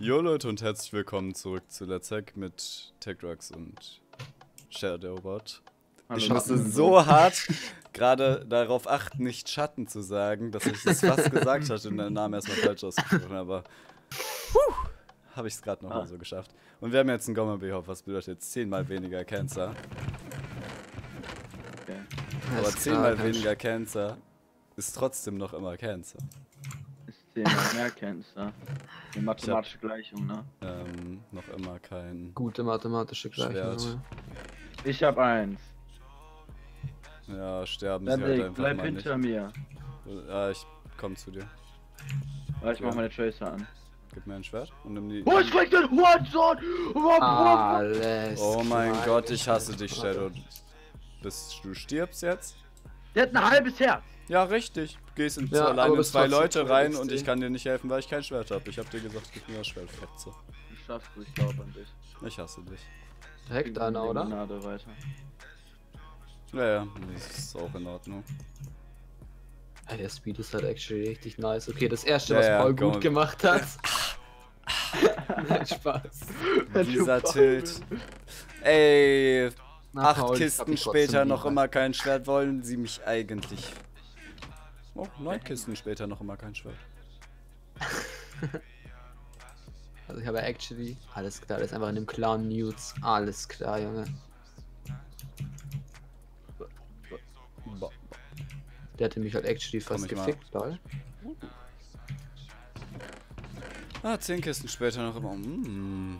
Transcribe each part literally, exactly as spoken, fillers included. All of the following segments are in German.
Jo Leute und herzlich willkommen zurück zu Let's Hack mit TechRux und Shadowbot. Ich musste so hart gerade darauf achten, nicht Schatten zu sagen, dass ich es fast gesagt hatte und den Namen erstmal falsch ausgesprochen, aber habe ich es gerade noch ah. mal so geschafft. Und wir haben jetzt einen Gomma Behop, was bedeutet jetzt zehnmal weniger Cancer. Okay. Aber zehnmal weniger Cancer ist trotzdem noch immer Cancer. zehnmal mehr Cancer. Die mathematische Gleichung, ne? Ähm, noch immer kein... Gute mathematische Gleichung. Schwert. Ich hab eins. Ja, sterben Dann sie halt leg, einfach bleib mal hinter nicht. mir. Ja, ich komm zu dir. Weil ich Ja. mach meine Tracer an. Gib mir ein Schwert und nimm die... Oh, ich krieg den One-Shot! Alles Oh mein klar. Gott, ich hasse dich, Shadow. Bis du stirbst jetzt? Der hat ein halbes Herz! Ja, richtig. Du gehst in Ja, alleine aber in bist zwei trotzdem Leute voll rein extrem. und ich kann dir nicht helfen, weil ich kein Schwert habe. Ich hab dir gesagt, gib mir das Schwert, Fetze. Du schaffst du, ich glaub an dich. Ich hasse dich. Direkt einer, oder? Limonade weiter. Ja, ja, das ist auch in Ordnung. Ja, der Speed ist halt actually richtig nice. Okay, das erste, Ja, was ja, Paul komm. gut gemacht hat. Nein, Spaß. Dieser Tilt. Ey, Na, acht Paul, ich hab Kisten dich trotzdem später lieb. noch immer kein Schwert. Wollen sie mich eigentlich? Oh, neun Kisten später noch immer kein Schwert. Also ich habe actually... Alles klar, das ist einfach in dem Clown Nudes. Alles klar, Junge. Boah. Der hatte mich halt actually fast ich mal. gefickt, lol. Ah, zehn Kisten später noch immer. Mm.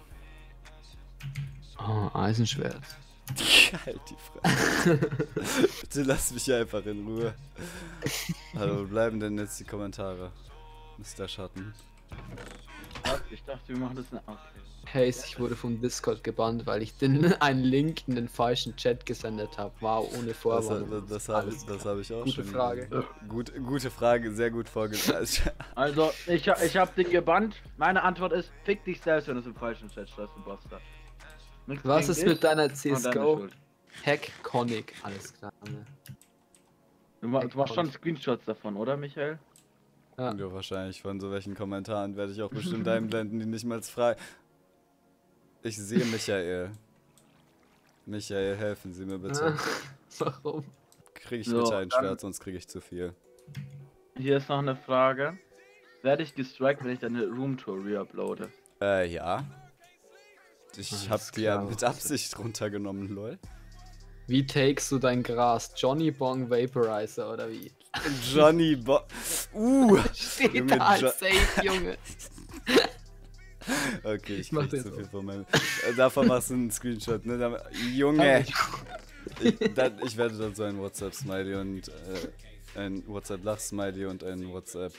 Oh, Eisenschwert. Halt die Fresse. Bitte lass mich einfach in Ruhe. Hallo, wo bleiben denn jetzt die Kommentare? Mister Schatten. Ich dachte, wir machen das in... Okay. Hey, ich wurde vom Discord gebannt, weil ich den einen Link in den falschen Chat gesendet habe. Wow, ohne Das, Vorwarnung. das, das habe Alles das klar. hab ich auch Gute schon. Frage. Gut, gute Frage, sehr gut vorgelesen. Also, ich, ha- ich hab den gebannt. Meine Antwort ist, fick dich selbst, wenn du es im falschen Chat stehst, du Bastard. Nichts Was gegen ist dich mit deiner C und S deine G O? Schuld. Hack Conic. Alles klar. Ne? Du, ma- du machst schon Screenshots davon, oder Michael? Ja. Ja, wahrscheinlich von so welchen Kommentaren werde ich auch bestimmt einblenden, die nicht mal frei. Ich sehe Michael. Michael, helfen Sie mir bitte. Warum? Kriege ich So, bitte ein dann- Schwert, sonst kriege ich zu viel. Hier ist noch eine Frage. Werde ich gestrikt, wenn ich deine Roomtour reuploade? Äh, ja. Ich Alles hab die ja klar, mit was ist Absicht runtergenommen, lol. Wie takest du dein Gras? Johnny Bong Vaporizer oder wie? Johnny Bo... Uh! Steht Junge, da als Jo- safe, Junge. Okay, ich Ich mach krieg das zu viel auch. von meinem... Äh, davon machst du einen Screenshot, ne? Da- Junge! Ich, dann, ich werde dann so ein WhatsApp-Smiley und... Äh, ein WhatsApp-Lach-Smiley und ein WhatsApp...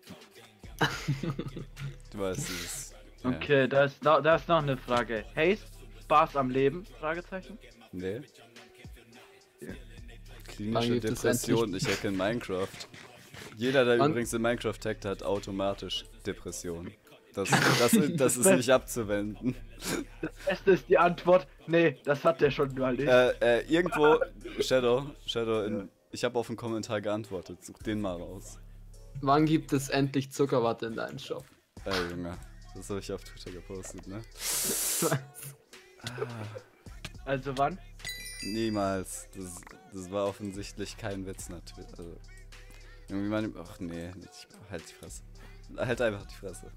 Du weißt, dieses... Ja. Okay, da ist, noch, da ist noch eine Frage. Hey, Spaß am Leben? Fragezeichen. Nee. Ja. Klinische Wann gibt es Depression, ich hacke in Minecraft. Jeder, der Wann- übrigens in Minecraft hackt, hat automatisch Depression. Das, das, das ist nicht abzuwenden. Das Beste ist die Antwort. Nee, das hat der schon mal nicht. Äh, äh, irgendwo, Shadow, Shadow, in, ich habe auf einen Kommentar geantwortet, such den mal raus. Wann gibt es endlich Zuckerwatte in deinem Shop? Äh, Junge, das habe ich auf Twitter gepostet, ne? Also wann? Niemals. Das, das war offensichtlich kein Witz, natürlich. Also, irgendwie man, ach nee, ich, halt die Fresse. Halt einfach die Fresse.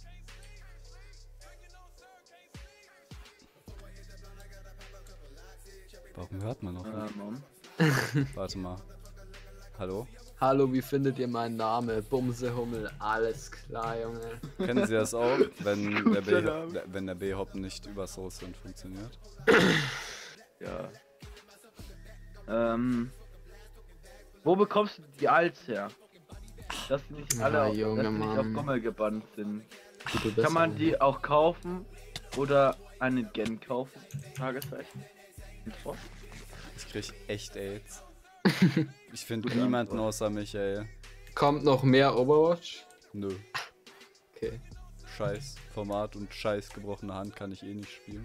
Warum hört man noch nicht? Ähm, Warte mal. Hallo? Hallo, wie findet ihr meinen Namen? Bumsehummel, alles klar, Junge. Kennen Sie das auch, wenn der, Guter B, Name. wenn der B-Hop nicht über Source funktioniert? ja. Ähm. Wo bekommst du die Alts her? Dass nicht alle Ja, auf, Junge, dass die nicht auf Mann. Gommel gebannt sind. Gute Kann man Besserung. die auch kaufen oder einen Gen kaufen? Fragezeichen. Antwort? Ich krieg echt AIDS. Ich finde Gute niemanden Antwort. außer Michael. Kommt noch mehr Overwatch? Nö. Okay. Scheiß Format und scheiß gebrochene Hand kann ich eh nicht spielen.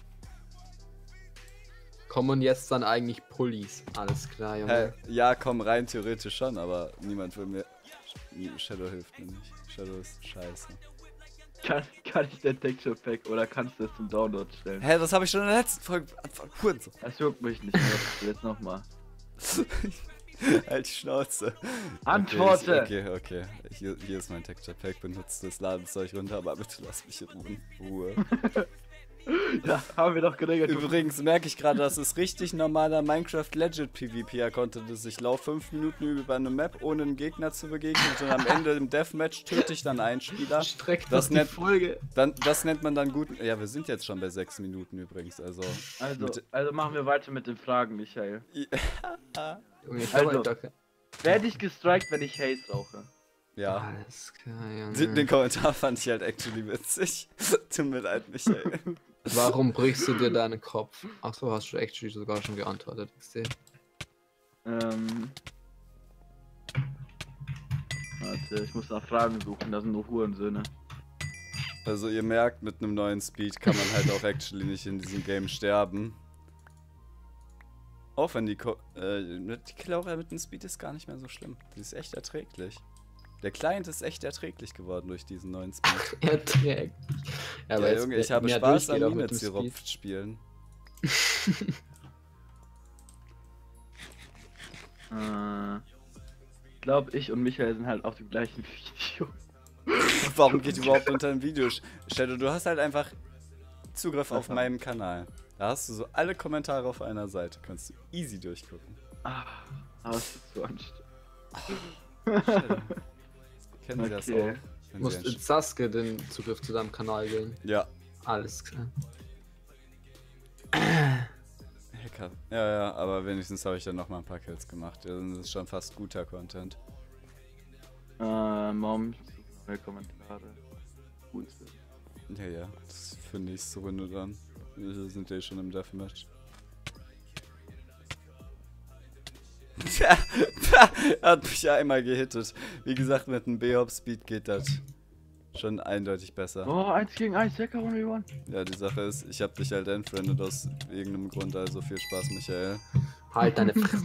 Kommen jetzt dann eigentlich Pullis? Alles klar, Junge. Hä? Ja, komm, rein theoretisch schon, aber niemand will mir... Shadow hilft mir nicht. Shadow ist scheiße. Kann, kann ich dein Texture Pack oder kannst du es zum Download stellen? Hä, das habe ich schon in der letzten Folge beantwortet. So. Das juckt mich nicht mehr. Jetzt nochmal. Halt die Schnauze. Antworte! Okay, ich, okay, okay. Hier, hier ist mein Texture Pack, benutzt das Ladenzeug runter, aber bitte lass mich in Ruhe. Ja, haben wir doch geregelt. Übrigens merke ich gerade, das ist richtig normaler Minecraft Legit PvP-Content ist. Ich laufe fünf Minuten über eine Map, ohne einen Gegner zu begegnen und am Ende im Deathmatch töte ich dann einen Spieler. Streckt Das das die nennt- Folge. Dann, das nennt man dann gut. Ja, wir sind jetzt schon bei sechs Minuten übrigens, also. Also, mit- also machen wir weiter mit den Fragen, Michael. Junge, ich Also. also, doch... Werde ich gestrikt, wenn ich Haze rauche? Ja. Alles klar, Junge. Den, den Kommentar fand ich halt actually witzig. Tut mir leid, Michael. Warum brichst du dir deinen Kopf? Achso, hast du actually sogar schon geantwortet. Ich sehe. Ähm. Warte, ich muss nach Fragen suchen, da sind nur Hurensöhne. Also ihr merkt, mit einem neuen Speed kann man halt auch actually nicht in diesem Game sterben. Auch wenn die, Ko äh, die Killerei mit dem Speed ist gar nicht mehr so schlimm. Die ist echt erträglich. Der Client ist echt erträglich geworden durch diesen neuen Speed. Erträglich. Ja, Ja, Junge, ich habe Spaß am mit dem Mine-Sirup spielen. Äh. Ich glaube, ich und Michael sind halt auf dem gleichen Video. Warum geht überhaupt unter ein Video? Shadow, du hast halt einfach Zugriff auf Aha. meinen Kanal. Da hast du so alle Kommentare auf einer Seite. Kannst du easy durchgucken. Ah, aber es ist so anstrengend. Shadow. Kennen Sie das Okay. auch? Du Wenn musst Sie in Sasuke den Zugriff zu deinem Kanal geben. ein ja, Alles klar. Hacker. Ja, ja, aber wenigstens habe ich dann noch mal ein paar Kills gemacht. Ja, das ist schon fast guter Content. Äh, Mom, neue Kommentare. Gut. Ja, ja, das für nächste Runde dann. Wir sind ja schon im Deathmatch. Tja, hat mich einmal gehittet. Wie gesagt, mit einem B-Hop-Speed geht das schon eindeutig besser. Oh, eins gegen eins, Hacker one v one. Ja, die Sache ist, ich habe dich halt entfriendet aus irgendeinem Grund, also viel Spaß, Michael. Halt deine Fresse.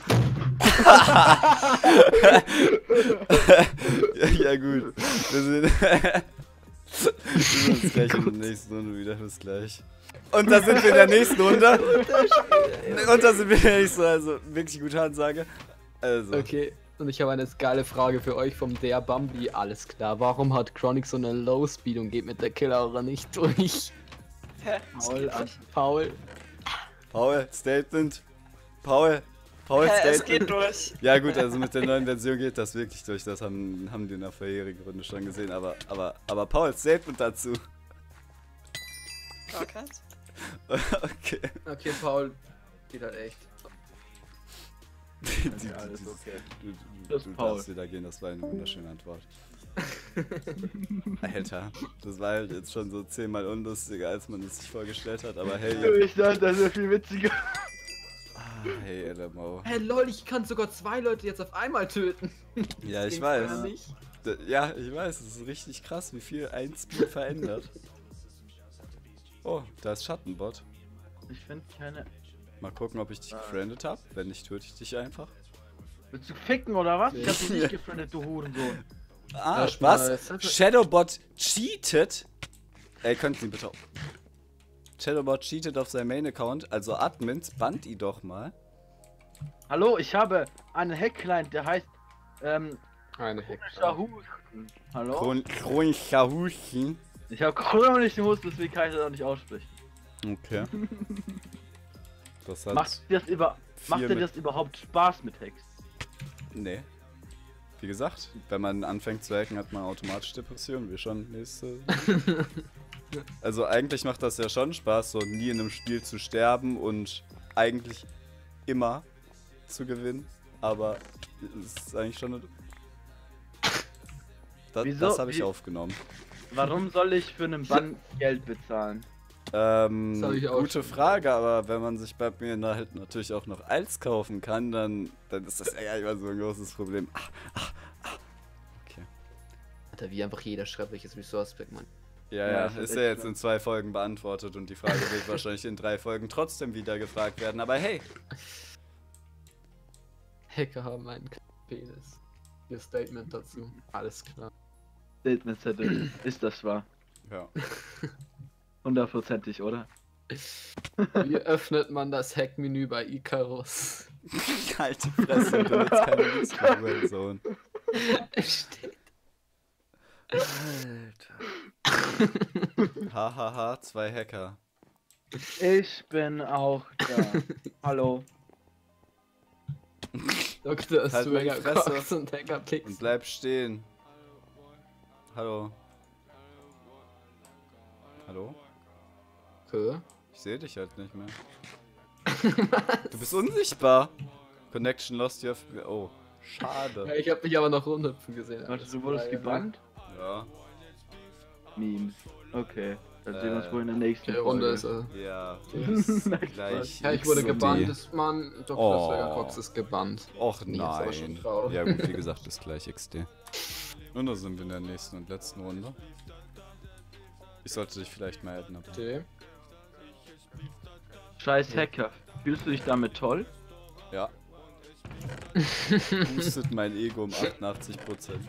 ja, ja, gut. Wir sind, wir sehen uns gleich in der nächsten Runde wieder. Bis gleich. Und da sind wir in der nächsten Runde. Und da sind wir in der nächsten Runde. Also, wirklich gute Ansage. Also. Okay, und ich habe eine geile Frage für euch vom der Bambi. Alles klar, warum hat Chronic so eine Low Speed und geht mit der Killer nicht durch? Hä? Paul, an Paul. Paul, Statement. Paul. Paul, Hä, es Statement. geht durch. Ja gut, also mit der neuen Version geht das wirklich durch. Das haben, haben die in der vorherigen Runde schon gesehen. Aber, aber, aber Paul, Statement dazu. Okay. Okay. Okay, Paul, geht halt echt. Die, die, Ja, alles die- okay. Du, du, Das du ist Paul. darfst wieder gehen, das war eine wunderschöne Antwort. Alter, das war halt jetzt schon so zehnmal unlustiger, als man es sich vorgestellt hat, aber hey, ihr- Ich dachte, das wäre viel witziger. ah, hey, L M O. Hey lol, ich kann sogar zwei Leute jetzt auf einmal töten. Ja, ich Ging weiß. vorher nicht. D- Ja, ich weiß, es ist richtig krass, wie viel ein Speed verändert. Oh, da ist Schattenbot. Ich finde keine. Mal gucken, ob ich dich gefriendet habe. Wenn nicht, töte ich dich einfach. Willst du ficken oder was? Ich hab dich nicht gefriendet, du Hurensohn. Ah, Erst mal- was? Shadowbot cheatet? Ey, könnten Sie bitte... Shadowbot cheatet auf seinem Main-Account, also Admins, bannt ihn doch mal. Hallo, ich habe einen Hack-Client, der heißt. Ähm. Eine Heck. Shahusten. Hallo? Kron Kronchahuchen. Ich habe chronische Husten, deswegen kann ich das auch nicht aussprechen. Okay. Das hat... Macht dir das, über Macht dir mit- das überhaupt Spaß mit Hacks? Nee. Wie gesagt, wenn man anfängt zu hacken, hat man automatisch Depressionen, wie schon nächste. Also eigentlich macht das ja schon Spaß, so nie in einem Spiel zu sterben und eigentlich immer zu gewinnen, aber es ist eigentlich schon eine... Das, Wieso? das habe ich Wie- aufgenommen. Warum soll ich für einen Bann Geld bezahlen? Ähm, Das hab ich auch gute schon. Frage, aber wenn man sich bei mir na- halt natürlich auch noch Alts kaufen kann, dann, dann ist das ja gar nicht mal so ein großes Problem. Ah, ah, ah. Okay. Alter, wie einfach jeder schreibt, welches Resource Pack man. Ja, Ja, ja, das ist ist echt ja jetzt schlimm. in zwei Folgen beantwortet und die Frage wird wahrscheinlich in drei Folgen trotzdem wieder gefragt werden, aber hey! Hacker haben einen Penis. Ihr Statement dazu. Alles klar. Statement Zettel. Ist das wahr? Ja. Hundertprozentig, oder? Wie öffnet man das Hack-Menü bei Icarus? Kalte Fresse, ich bin jetzt keine Witzfigur-Zone. Steht. Alter. Hahaha, zwei Hacker. Ich bin auch da. Hallo. Doktor Halt mal die Swinger Fresse Cox und Hacker Und Pix. bleib stehen. Hallo. Hallo? Okay. Ich sehe dich halt nicht mehr. Du bist unsichtbar. Connection lost your... Oh, Ja, schade. ich hab mich aber noch rumhüpfen gesehen. Warte, du wurdest gebannt? Ja, Memes. Okay. Dann sehen wir uns Äh, wohl in der nächsten Die Runde Folge. ist er. ja. Nice. Gleich. Ja, ich wurde X und gebannt, D. das Mann. Doktor Oh. Swinger Cox ist gebannt. Och Nee, ist aber schon nein. traurig. Ja gut, wie gesagt, ist gleich X D. Und da sind wir in der nächsten und letzten Runde. Ich sollte dich vielleicht mal adden, aber... Okay. Scheiß Hacker. Fühlst du dich damit toll? Ja. Boostet mein Ego um achtundachtzig Prozent.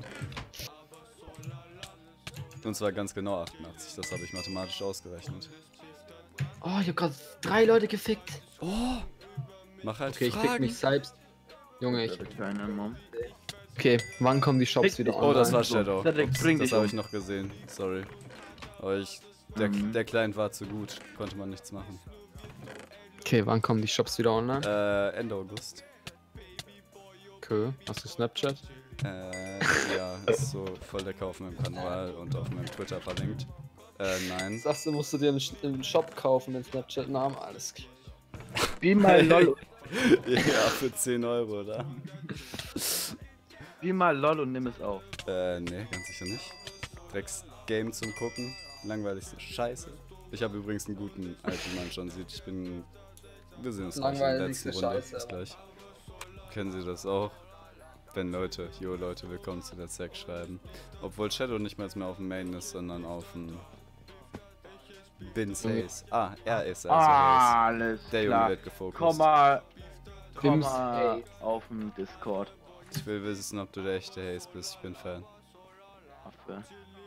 Und zwar ganz genau achtundachtzig, das habe ich mathematisch ausgerechnet. Oh, ich hab grad drei Leute gefickt. Oh! Mach halt Okay, ich fick Fragen. mich selbst. Junge, ich. Der kleine Mom. Okay, wann kommen die Shops Fick wieder dich. online? Oh, das war So, Shadow. Cedric, Ups, bring das dich habe um. ich noch gesehen. Sorry. Aber ich... Der, Mhm. der Client war zu gut. Konnte man nichts machen. Okay, wann kommen die Shops wieder online? Äh, Ende August. Okay, hast du Snapchat? Äh, ja, ist so voll der Kauf mit dem Kanal und auf meinem Twitter verlinkt. Äh, nein. Sagst du, musst du dir einen, Sch- einen Shop kaufen, den Snapchat-Namen? Alles klar. Wie mal LOL. Ja, für zehn Euro, oder? Wie mal LOL und nimm es auf. Äh, nee, ganz sicher nicht. Drecks Game zum Gucken. Langweiligste Scheiße. Ich habe übrigens einen guten alten, wie man schon sieht. Ich bin. Wir sehen uns gleich in der letzten Langweiligste Runde. Scheiße, Bis aber- gleich. Kennen Sie das auch? Wenn Leute, yo Leute, willkommen zu der Zack schreiben. Obwohl Shadow nicht mehr mehr auf dem Main ist, sondern auf dem Bin Says. Ah, er ist also Haze. Alles Der Junge klar. wird gefokust. Komm mal. Komm Bims mal Haze. auf dem Discord. Ich will wissen, ob du der echte Haze bist. Ich bin Fan. Affe.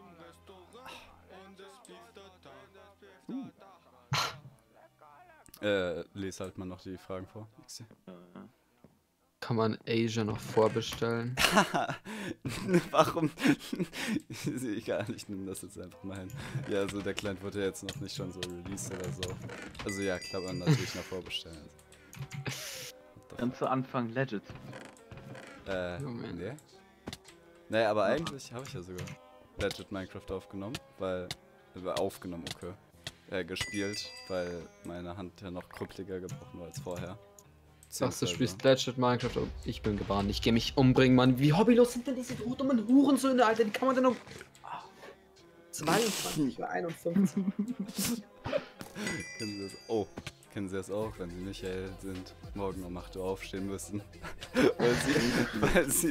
Äh, les halt mal noch die Fragen vor. Nix hier. Kann man Asia noch vorbestellen? Warum? Egal, ich nehme das jetzt einfach mal hin. Ja, also der Client wurde ja jetzt noch nicht schon so released oder so. Also ja, kann man natürlich noch vorbestellen. Dann zu Anfang Legit. Äh, Junge. nee. Naja, aber eigentlich habe ich ja sogar Legit Minecraft aufgenommen, weil, äh, aufgenommen, okay. Äh, gespielt, weil meine Hand ja noch krüppeliger gebrochen war als vorher. Sagst du, Beziehungsweise- spielst Legit Minecraft? Oh, ich bin gebannt, ich geh mich umbringen, Mann. Wie hobbylos sind denn diese dummen Hurensöhne, Alter? Wie kann man denn um... Ah, zweiundzwanzig oder einundfünfzig? Kennen Sie das? Oh, kennen Sie das auch, wenn Sie Michael sind, morgen um acht Uhr aufstehen müssen? weil Sie, weil Sie,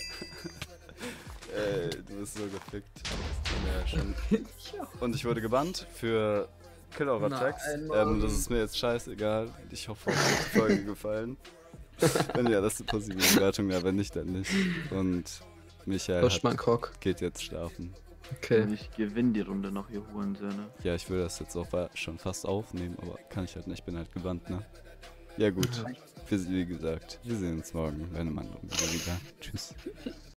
äh, du bist so gefickt. Das tut mir ja schon. Ja. Und ich wurde gebannt für Killer Text. Nein, Ähm, Mann. das ist mir jetzt scheißegal. Ich hoffe, euch hat die Folge gefallen. Wenn ja, das ist eine positive Bewertung, ja, wenn nicht, dann nicht. Und Michael Pusht mein hat, Cock. geht jetzt schlafen. Okay. Und ich gewinne die Runde noch, ihr Hurensöhne. Ja, ich will das jetzt auch wa- schon fast aufnehmen, aber kann ich halt nicht, ich bin halt gebannt, ne? Ja gut, wir, wie gesagt, wir sehen uns morgen, wenn man wieder. Tschüss.